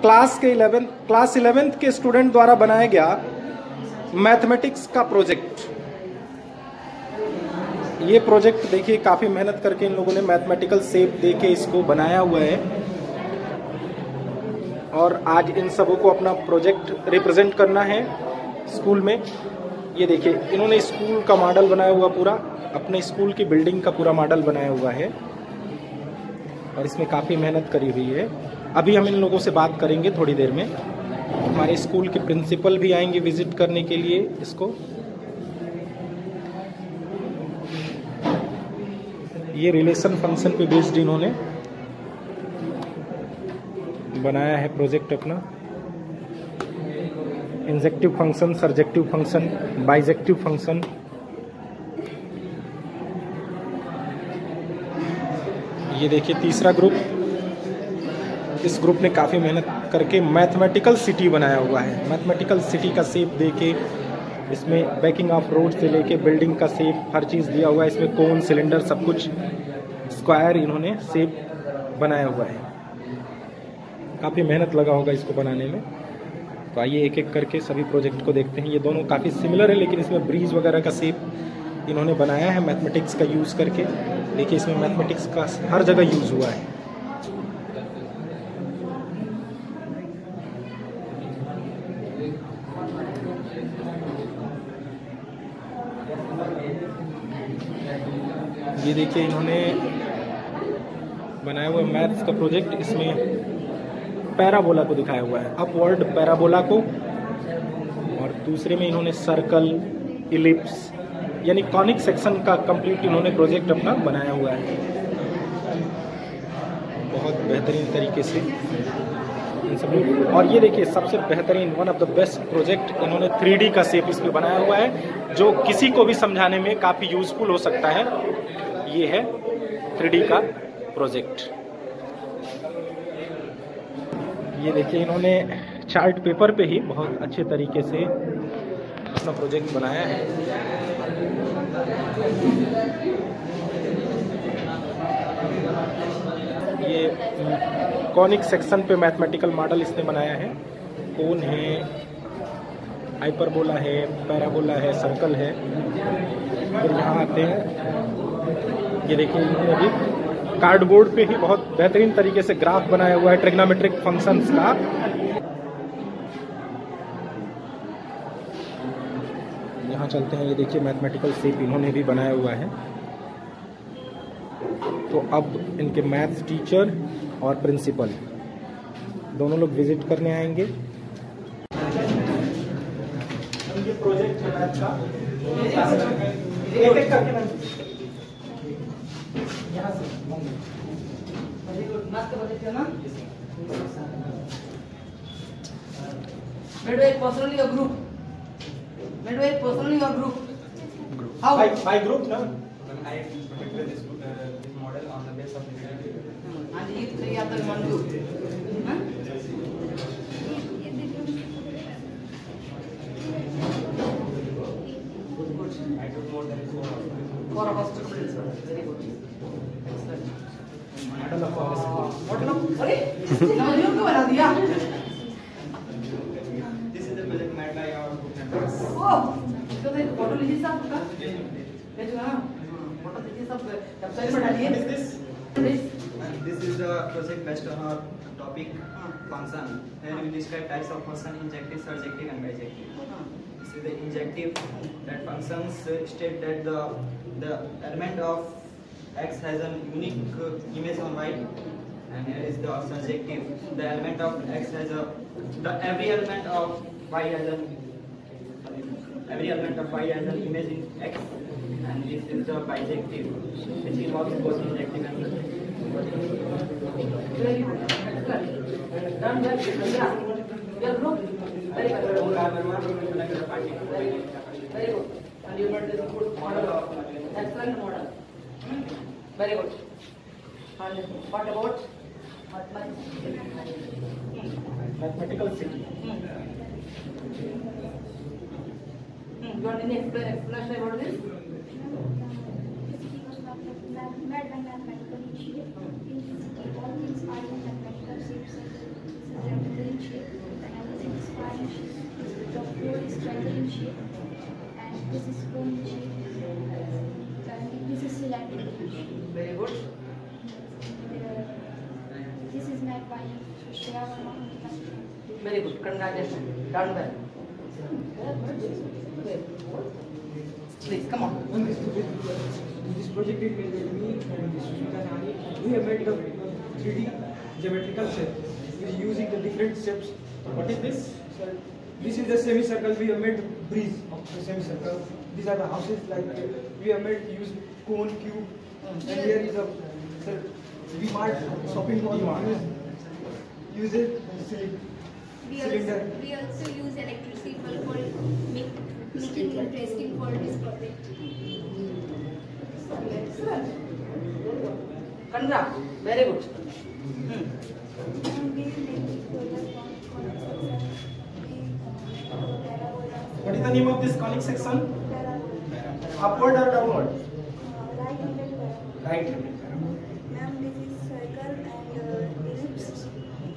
Class 11th के student द्वारा बनाया गया मैथमेटिक्स का प्रोजेक्ट। ये प्रोजेक्ट देखिए काफ़ी मेहनत करके इन लोगों ने मैथमेटिकल शेप दे के इसको बनाया हुआ है और आज इन सबों को अपना प्रोजेक्ट रिप्रेजेंट करना है स्कूल में। ये देखिए इन्होंने स्कूल का मॉडल बनाया हुआ, पूरा अपने स्कूल की बिल्डिंग का पूरा मॉडल बनाया हुआ है और इसमें काफ़ी मेहनत करी हुई है। अभी हम इन लोगों से बात करेंगे थोड़ी देर में। हमारे स्कूल के प्रिंसिपल भी आएंगे विजिट करने के लिए इसको। ये रिलेशन फंक्शन पे बेस्ड इन्होंने बनाया है प्रोजेक्ट अपना। Injective function, surjective function, bijective function. ये देखिए तीसरा ग्रुप, इस ग्रुप ने काफ़ी मेहनत करके मैथमेटिकल सिटी बनाया हुआ है। मैथमेटिकल सिटी का शेप देके इसमें बैकिंग ऑफ रोड से लेके बिल्डिंग का शेप हर चीज़ दिया हुआ है। इसमें कोन, सिलेंडर, सब कुछ स्क्वायर इन्होंने शेप बनाया हुआ है। काफ़ी मेहनत लगा होगा इसको बनाने में। तो आइए एक एक करके सभी प्रोजेक्ट को देखते हैं। ये दोनों काफ़ी सिमिलर है लेकिन इसमें ब्रिज वगैरह का शेप इन्होंने बनाया है मैथमेटिक्स का यूज़ करके। देखिए इसमें मैथमेटिक्स का हर जगह यूज़ हुआ है। ये देखिए इन्होंने बनाया हुआ मैथ्स का प्रोजेक्ट। इसमें पैराबोला को दिखाया हुआ है, अपवर्ड पैराबोला को, और दूसरे में इन्होंने सर्कल, इलिप्स यानी कॉनिक सेक्शन का कंप्लीट इन्होंने प्रोजेक्ट अपना बनाया हुआ है बहुत बेहतरीन तरीके से इन सब। और ये देखिए सबसे बेहतरीन, one of the best project, इन्होंने 3D का शेप इसमें बनाया हुआ है जो किसी को भी समझाने में काफ़ी यूजफुल हो सकता है। ये है 3D का प्रोजेक्ट। ये देखिए इन्होंने चार्ट पेपर पे ही बहुत अच्छे तरीके से अपना प्रोजेक्ट बनाया है। ये कॉनिक सेक्शन पे मैथमेटिकल मॉडल इसने बनाया है। कोन है, हाइपरबोला है, पैराबोला है, सर्कल है। फिर यहाँ आते हैं, ये देखिए इन्होंने भी कार्डबोर्ड पे ही बहुत बेहतरीन तरीके से ग्राफ बनाया हुआ है ट्रिग्नोमेट्रिक फंक्शंस का। यहाँ चलते हैं, ये देखिए मैथमेटिकल शेप इन्होंने भी बनाया हुआ है। तो अब इनके मैथ्स टीचर और प्रिंसिपल दोनों लोग विजिट करने आएंगे। ये प्रोजेक्ट है मैथ का, एक एक करके यहाँ से मैथ का प्रोजेक्ट है ना। Midway personally or group? Midway personally or group? group. How? By group, no? I prepared this model on the basis of the And you three are the one group. Huh? I took more than 4 hours. 4 of us students. Very good. Excellent. Model of our Model of, sorry? Now you को बना दिया. This is the project made by our group members. Oh, तो ये photo लीजिए साहब का. ये जो ना फोटो लीजिए सब वेबसाइट पर डालिए. What is this? Please. This is the project based on our topic function. Here we describe types of function: injective, surjective, and bijective. This is the injective. That functions state that the element of x has a unique image on y, and here is the surjective. The element of x has every element of y has an image in x, and this is the bijective, which involves both injective and surjective. Very good. Excellent. Done well. Yeah. Your group. Very good. Very good. And you made this good model. Excellent model. Very good. And what about Mathematical city. You want any explanation about this? Made by mathematical engineer. All things are in mathematical shapes. line shape. The 4 is triangle shape, and this is cone shape, and this is cylinder shape. Very good. This is made by Shreya Verma. Very good. Congratulations. Done well. Please come on. This project is made by me and Sushmita Nani. We have made a 3D geometrical shape using the different shapes. What is this? Sir, this is the semicircle. We have made bridge of the semicircle. These are the houses like we have made use cone, cube, and here is a sir, V-Mart shopping mall. Use it cylinder. We also use electricity bulb for making interesting for this project. Excellent. Congrats. Very good. And we will make it further What is the name of this conic section? parabola. Upward or downward? Right-handed parabola. Right. Ma'am, this is circle and ellipse and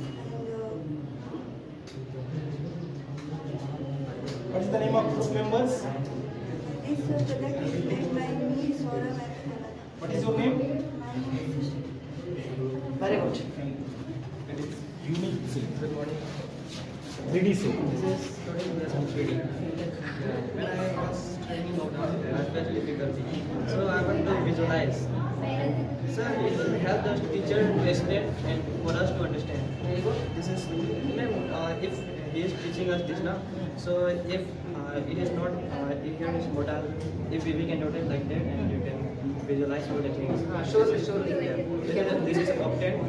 What is the name of group members? this project is made by me, Saurabh and Hannah. What is your name? My name is Very good. It is unique shape. Good morning. 3D shape. This is studying lesson 3D. When I was training out of advanced difficulty, so I want to visualize. Sir, it will help the teacher to explain and for us to understand. Very good. This is, if he is teaching us this now, so if it is not, here is model, if we can note it like that and you can visualize all the things. Surely, surely. This is octane.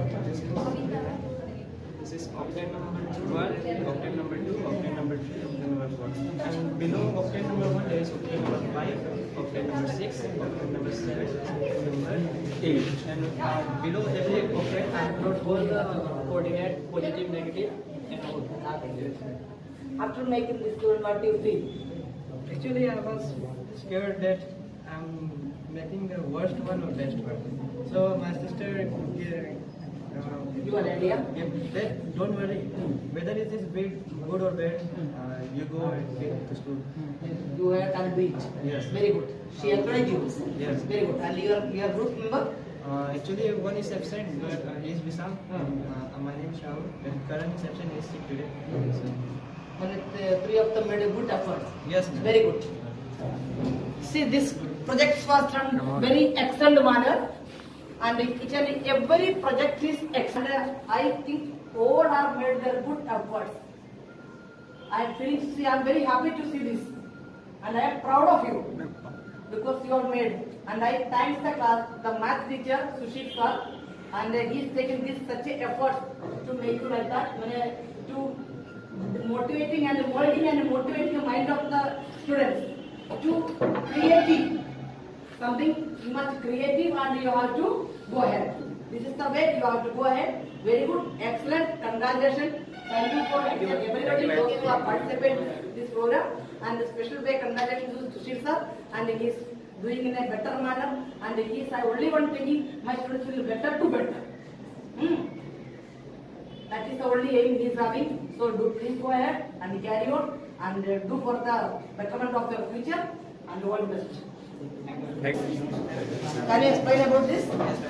This is octane number 1, octane number 2, octane number 3, octane number 4. And below octane number 1 there is octane number 5, octane number 6, octane number 7, octane number 8. And below every octane I have wrote all the coordinate, positive, negative, and all. After making this tool, what do you feel? Actually, I was scared that I'm making the worst one or best one. So my sister You are ready? Yeah? don't worry. Whether it is good or bad, you go and get to school. You have done great. Yes. Very good. She encouraged you. Yes. Very good. And your group member? Actually, one is absent, but he is Vishal. My name is Shahul. And Karan is absent. He is sick today. And three of them made a good effort. Yes, ma'am. Very good. See, this project was done very excellent manner, and each and every project is excellent. I think all are made their good efforts. I am feeling, see, I am very happy to see this, and I am proud of you because you are made. And I thank the class, the math teacher Sushit sir, and he is taking this such a effort to make you like that, to motivating and molding and motivating the mind of the students to creative something much creative, and you have to go ahead. This is the way you have to go ahead. Very good, excellent, congratulations. Thank you for everybody those who have participated in this program, and the special way congratulations to Sushil sir, and he is doing in a better manner, and he is only one thinking my students will be better to better. That is the only aim he is having. So do please go ahead and carry on and do for the betterment of your future, and all the best. Can you explain about this?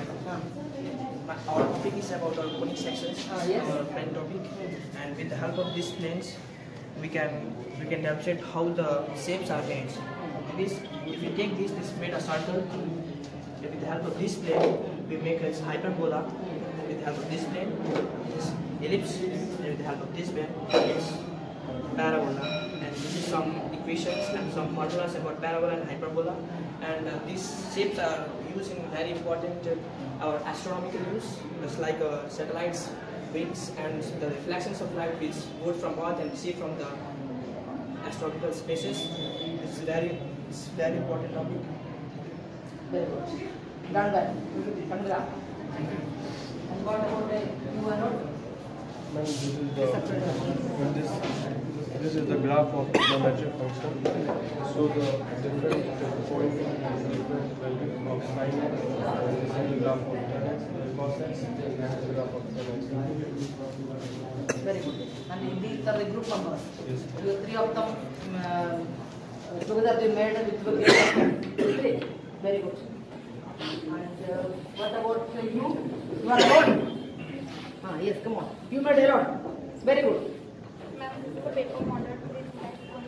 Our topic is about our conic sections, Yes. our plane topic, and with the help of these planes, we can demonstrate how the shapes are made. If we take this made a circle. With the help of this plane, we make a hyperbola. With the help of this plane, this ellipse, and with the help of this plane, it's parabola. And this is some equations and some formulas about parabola and hyperbola. And these shapes are used in very important our astronomical use, just like satellites, wings, and the reflections of light which go from Earth and see from the astronomical spaces. It's very important topic. Very good. Done well. Congrats. And what about you are not? This This is the graph of geometric function. So the different point and different value of sin x. This is the graph of tan x, cos x, and this is the graph of tan x. Very good. And these are the group numbers. Yes. You three of them together they made with three. Very good. And what about you? You are alone. Yes, come on. You made alone. Very good. Ma'am, this is a paper model. This is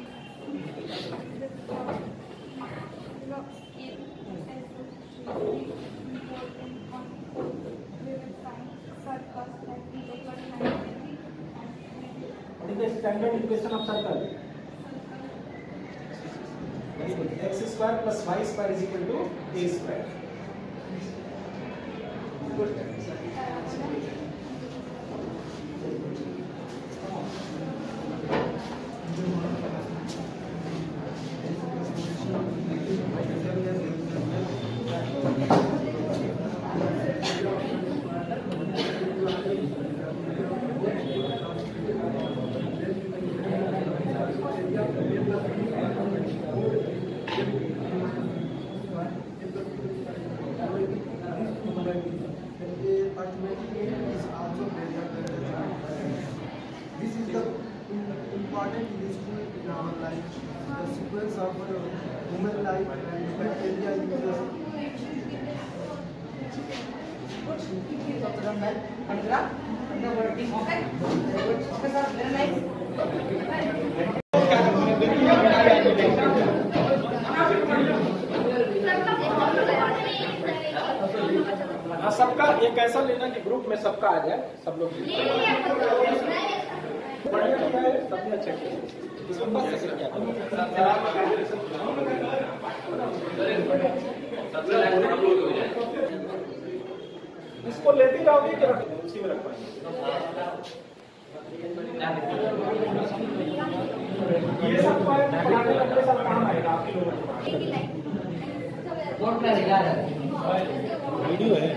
What is the standard equation of circle? Very good. X square plus y square is equal to a square. Good. This is the important useful in our life. The sequence of human life and bacteria uses. Keep up the well. And graph. And the working. Okay. Very good. Okay, sir. Very nice. हाँ, सबका एक ऐसा लेना कि group में सबका आ जाए, सब लोग बढ़िया किया है, सबने अच्छा किया। इसमें बस ऐसे क्या इसको लेते जाओगे कि उसी में रख पाएंगे? ये सब पढ़ाने लगने सब काम आएगा आपके लोगों को। वीडियो है।